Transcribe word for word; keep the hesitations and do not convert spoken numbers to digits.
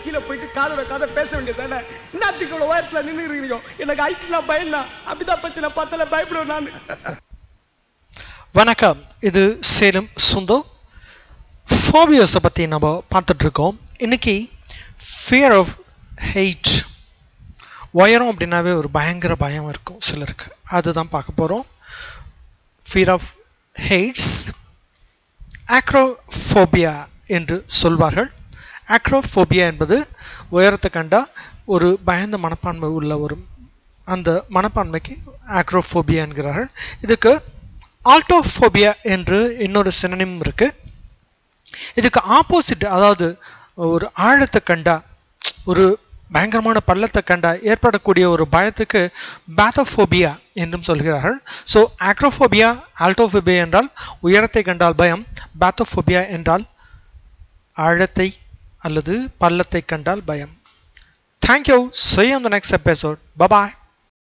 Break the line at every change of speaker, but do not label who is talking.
கீழே போயிட்டு காதோட காதை பேச வேண்டியதானே? இன்னத்துக்கு இவ்வளவு உயரத்துல நின்று இருக்கீங்க. எனக்கு ஹைட்னா பயம் தான். அப்படிதான் பிரச்சனை பார்த்தால பயப்படுவேன் நான்.
வணக்கம், இது சேலம் சுந்தோ. phobias பத்தி நம்ம பார்த்துட்டு இருக்கோம். இன்னைக்கு fear of height, உயரம் அப்படின்னாவே ஒரு பயங்கர பயம் இருக்கும் சிலருக்கு, அதுதான் பார்க்க போறோம். fear of heights, acrophobia என்று சொல்வார்கள். acrophobia என்பது உயரத்தை கண்டா ஒரு பயந்த மனப்பான்மை உள்ள ஒரு அந்த மனப்பான்மைக்கு acrophobia என்கிறார்கள். இதுக்கு altophobia என்று இன்னொரு சினோனிம் இருக்கு. இதுக்கு ஆப்போசிட், அதாவது ஒரு ஆழத்தை கண்டா, ஒரு பயங்கரமான பள்ளத்தை கண்டா ஏற்படக்கூடிய ஒரு பயத்துக்கு bathophobia என்றும் சொல்கிறார்கள். ஸோ acrophobia, altophobia என்றால் உயரத்தை கண்டால் பயம், bathophobia என்றால் ஆழத்தை அல்லது பள்ளத்தை கண்டால் பயம். Thank you. See you on the next episode. Bye bye.